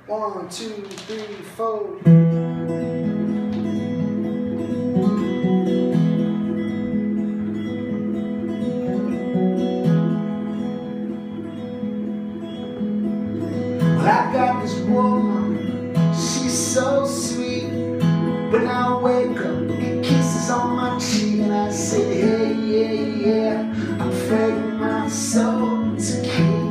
1, 2, 3, 4. Well, I got this woman, she's so sweet. When I wake up, get kisses on my cheek, and I say, hey, yeah, yeah, I'm afraid of my soul to keep.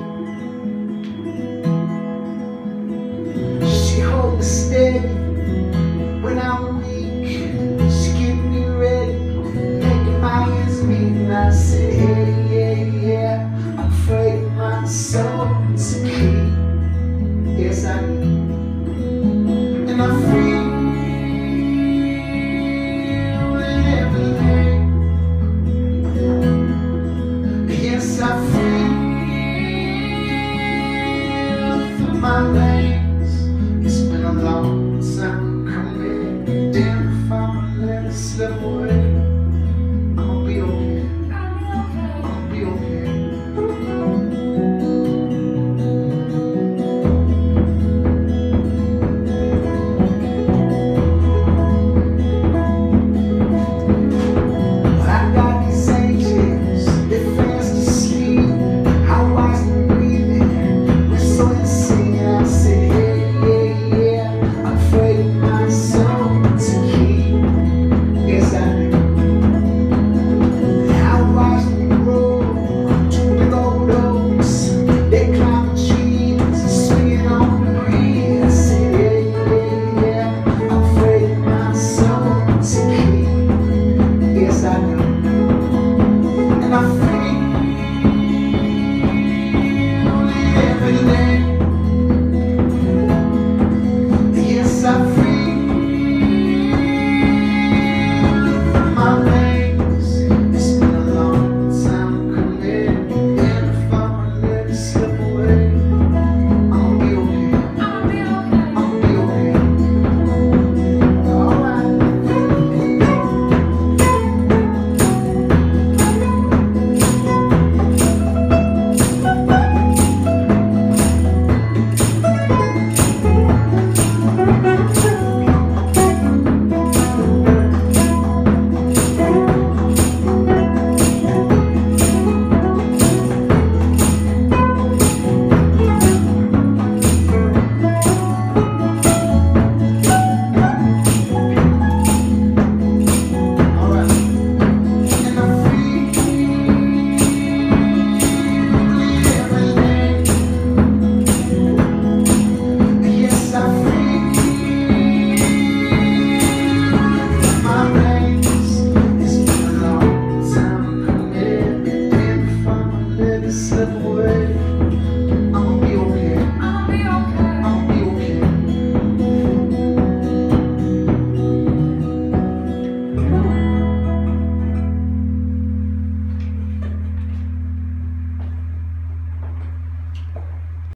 She holds me steady when I'm weak. She keep me ready, making my ends meet, and I say, hey, yeah, yeah, I'm afraid of my soul to keep. Yes, I do. And I feel everything. Yes, I feel through my life.